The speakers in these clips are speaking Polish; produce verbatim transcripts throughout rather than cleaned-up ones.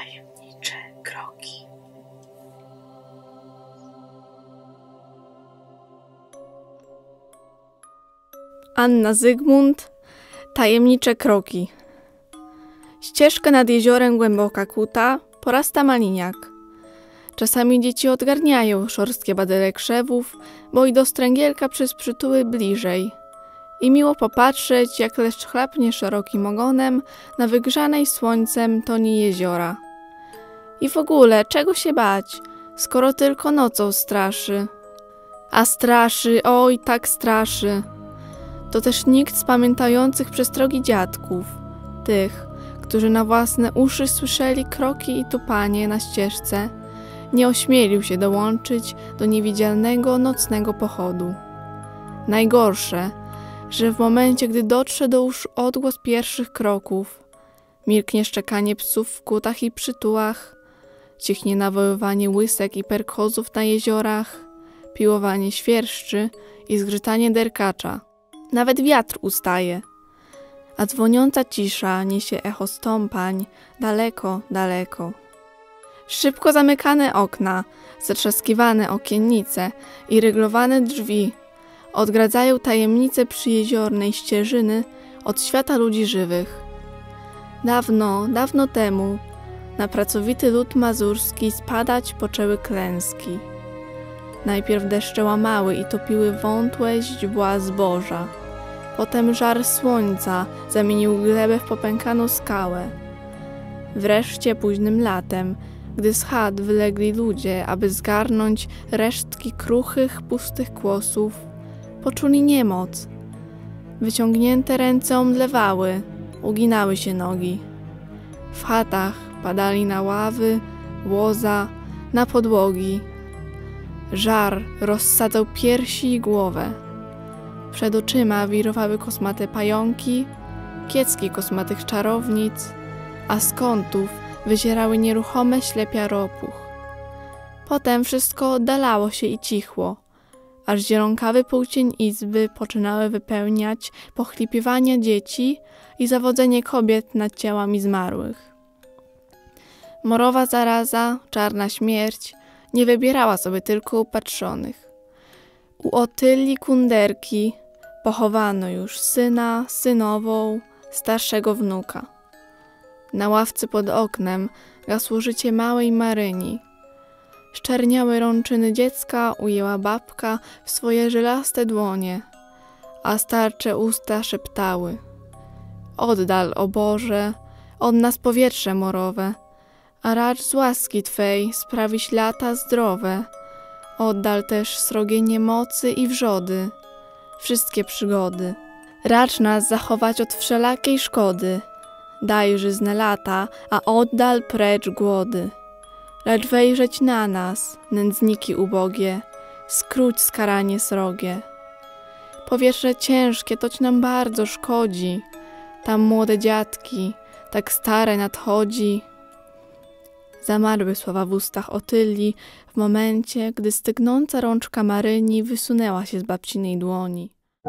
tajemnicze kroki. Anna Zygmunt, tajemnicze kroki. Ścieżka nad jeziorem głęboka kuta, porasta maliniak. Czasami dzieci odgarniają szorstkie badyle krzewów, bo i do stręgielka przez przytuły bliżej. I miło popatrzeć, jak leszcz chlapnie szerokim ogonem na wygrzanej słońcem toni jeziora. I w ogóle, czego się bać, skoro tylko nocą straszy. A straszy, oj, tak straszy. To też nikt z pamiętających przestrogi dziadków, tych, którzy na własne uszy słyszeli kroki i tupanie na ścieżce, nie ośmielił się dołączyć do niewidzialnego nocnego pochodu. Najgorsze, że w momencie, gdy dotrze do uszu odgłos pierwszych kroków, milknie szczekanie psów w kutach i przytułach, cichnie nawoływanie łysek i perkozów na jeziorach, piłowanie świerszczy i zgrzytanie derkacza. Nawet wiatr ustaje, a dzwoniąca cisza niesie echo stąpań daleko, daleko. Szybko zamykane okna, zatrzaskiwane okiennice i ryglowane drzwi odgradzają tajemnice przyjeziornej ścieżyny od świata ludzi żywych. Dawno, dawno temu na pracowity lud mazurski spadać poczęły klęski. Najpierw deszcze łamały i topiły wątłe źdźbła zboża. Potem żar słońca zamienił glebę w popękaną skałę. Wreszcie późnym latem, gdy z chat wylegli ludzie, aby zgarnąć resztki kruchych, pustych kłosów, poczuli niemoc. Wyciągnięte ręce omdlewały, uginały się nogi. W chatach padali na ławy, łoza, na podłogi. Żar rozsadzał piersi i głowę. Przed oczyma wirowały kosmate pająki, kiecki kosmatych czarownic, a z kątów wyzierały nieruchome ślepia ropuch. Potem wszystko oddalało się i cichło, aż zielonkawy półcień izby poczynały wypełniać pochlipiwania dzieci i zawodzenie kobiet nad ciałami zmarłych. Morowa zaraza, czarna śmierć nie wybierała sobie tylko upatrzonych. U Otylii Kunderki pochowano już syna, synową, starszego wnuka. Na ławce pod oknem gasło życie małej Maryni. Szczerniałe rączyny dziecka ujęła babka w swoje żylaste dłonie, a starcze usta szeptały: oddal, o Boże, od nas powietrze morowe, a racz z łaski Twej sprawić lata zdrowe. Oddal też srogie niemocy i wrzody, wszystkie przygody. Racz nas zachować od wszelakiej szkody. Daj żyzne lata, a oddal precz głody. Lecz wejrzeć na nas, nędzniki ubogie, skróć skaranie srogie. Powietrze ciężkie toć nam bardzo szkodzi, tam młode dziadki, tak stare nadchodzi. Zamarły słowa w ustach Otylii w momencie, gdy stygnąca rączka Maryni wysunęła się z babcinej dłoni.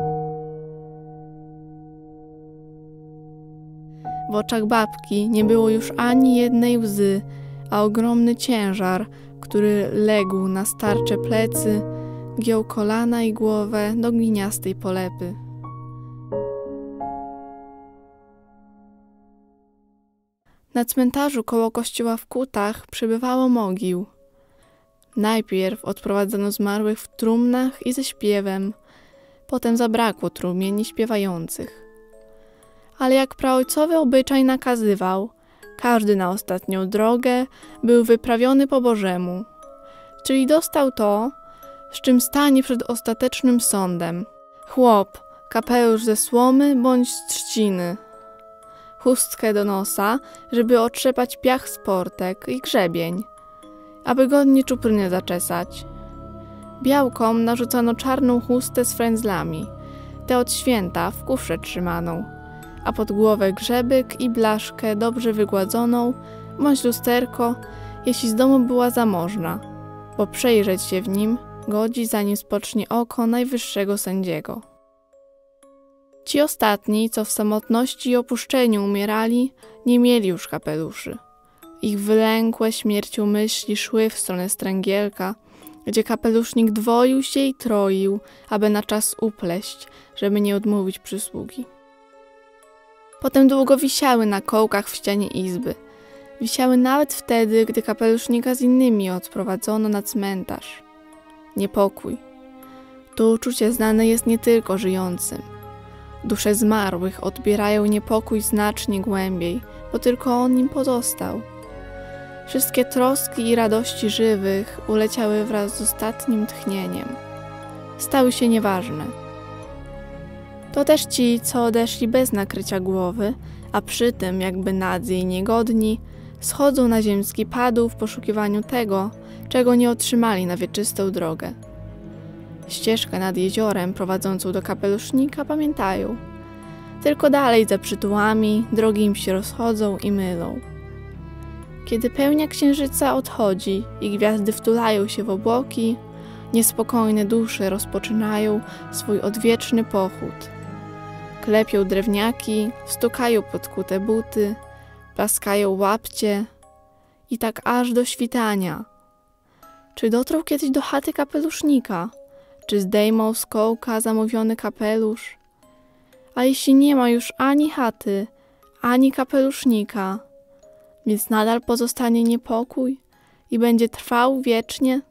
W oczach babki nie było już ani jednej łzy, a ogromny ciężar, który legł na starcze plecy, giął kolana i głowę do gliniastej polepy. Na cmentarzu koło kościoła w Kutach przybywało mogił. Najpierw odprowadzono zmarłych w trumnach i ze śpiewem, potem zabrakło trumien i śpiewających. Ale jak praojcowy obyczaj nakazywał, każdy na ostatnią drogę był wyprawiony po Bożemu, czyli dostał to, z czym stanie przed ostatecznym sądem. Chłop, kapelusz ze słomy bądź z trzciny, chustkę do nosa, żeby otrzepać piach z portek i grzebień, aby godnie czuprynę zaczesać. Białkom narzucano czarną chustę z frędzlami, tę od święta w kufrze trzymaną, a pod głowę grzebyk i blaszkę dobrze wygładzoną, bądź lusterko, jeśli z domu była zamożna, bo przejrzeć się w nim godzi, zanim spocznie oko najwyższego sędziego. Ci ostatni, co w samotności i opuszczeniu umierali, nie mieli już kapeluszy. Ich wylękłe śmiercią myśli szły w stronę Stręgielka, gdzie kapelusznik dwoił się i troił, aby na czas upleść, żeby nie odmówić przysługi. Potem długo wisiały na kołkach w ścianie izby. Wisiały nawet wtedy, gdy kapelusznika z innymi odprowadzono na cmentarz. Niepokój. To uczucie znane jest nie tylko żyjącym. Dusze zmarłych odbierają niepokój znacznie głębiej, bo tylko on nim pozostał. Wszystkie troski i radości żywych uleciały wraz z ostatnim tchnieniem. Stały się nieważne. To też ci, co odeszli bez nakrycia głowy, a przy tym jakby nadzy i niegodni, schodzą na ziemski padł w poszukiwaniu tego, czego nie otrzymali na wieczystą drogę. Ścieżkę nad jeziorem prowadzącą do kapelusznika pamiętają. Tylko dalej za przytułami drogi im się rozchodzą i mylą. Kiedy pełnia księżyca odchodzi i gwiazdy wtulają się w obłoki, niespokojne dusze rozpoczynają swój odwieczny pochód. Klepią drewniaki, stukają podkute buty, plaskają łapcie i tak aż do świtania. Czy dotrą kiedyś do chaty kapelusznika? Czy zdejmą z kołka zamówiony kapelusz? A jeśli nie ma już ani chaty, ani kapelusznika, więc nadal pozostanie niepokój i będzie trwał wiecznie?